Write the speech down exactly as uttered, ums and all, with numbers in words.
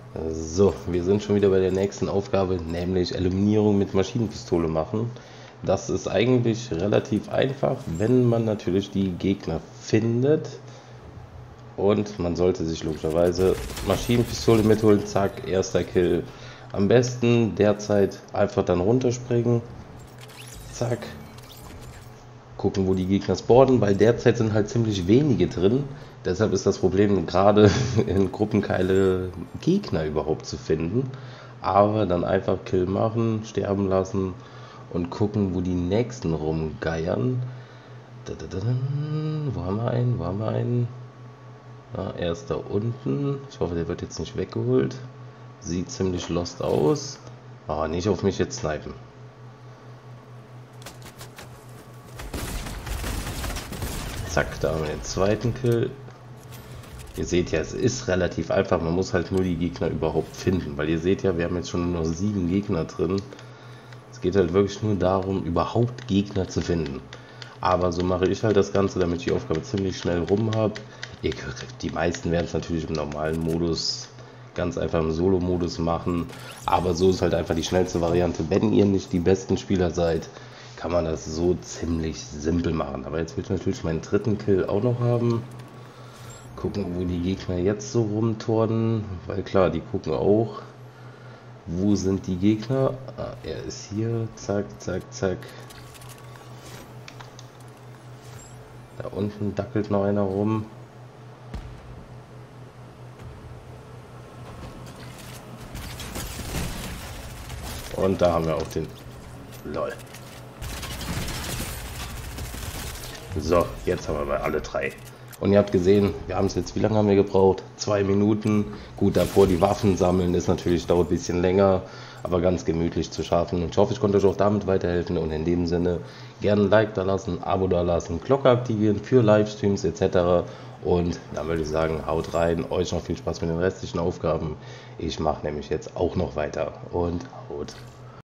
So, wir sind schon wieder bei der nächsten Aufgabe, nämlich Eliminierung mit Maschinenpistole machen. Das ist eigentlich relativ einfach, wenn man natürlich die Gegner findet. Und man sollte sich logischerweise Maschinenpistole mitholen, zack, erster Kill. Am besten derzeit einfach dann runterspringen, zack, gucken, wo die Gegner spawnen, weil derzeit sind halt ziemlich wenige drin. Deshalb ist das Problem, gerade in Gruppen keine Gegner überhaupt zu finden. Aber dann einfach Kill machen, sterben lassen und gucken, wo die nächsten rumgeiern. Wo haben wir einen? Wo haben wir einen? Na, er ist da unten. Ich hoffe, der wird jetzt nicht weggeholt. Sieht ziemlich lost aus. Aber nicht auf mich jetzt snipen. Zack, da haben wir den zweiten Kill. Ihr seht ja, es ist relativ einfach. Man muss halt nur die Gegner überhaupt finden. Weil ihr seht ja, wir haben jetzt schon nur noch sieben Gegner drin. Es geht halt wirklich nur darum, überhaupt Gegner zu finden. Aber so mache ich halt das Ganze, damit ich die Aufgabe ziemlich schnell rum habe. Die meisten werden es natürlich im normalen Modus, ganz einfach im Solo-Modus machen. Aber so ist halt einfach die schnellste Variante. Wenn ihr nicht die besten Spieler seid, kann man das so ziemlich simpel machen. Aber jetzt will ich natürlich meinen dritten Kill auch noch haben. Gucken, wo die Gegner jetzt so rumturnen. Weil klar, die gucken auch. Wo sind die Gegner? Ah, er ist hier. Zack, zack, zack. Da unten dackelt noch einer rum. Und da haben wir auch den... Lol. So, jetzt haben wir alle drei. Und ihr habt gesehen, wir haben es jetzt, wie lange haben wir gebraucht? Zwei Minuten. Gut, davor die Waffen sammeln ist natürlich, dauert ein bisschen länger, aber ganz gemütlich zu schaffen. Und ich hoffe, ich konnte euch auch damit weiterhelfen. Und in dem Sinne, gerne ein Like da lassen, Abo da lassen, Glocke aktivieren für Livestreams et cetera. Und dann würde ich sagen, haut rein, euch noch viel Spaß mit den restlichen Aufgaben. Ich mache nämlich jetzt auch noch weiter und haut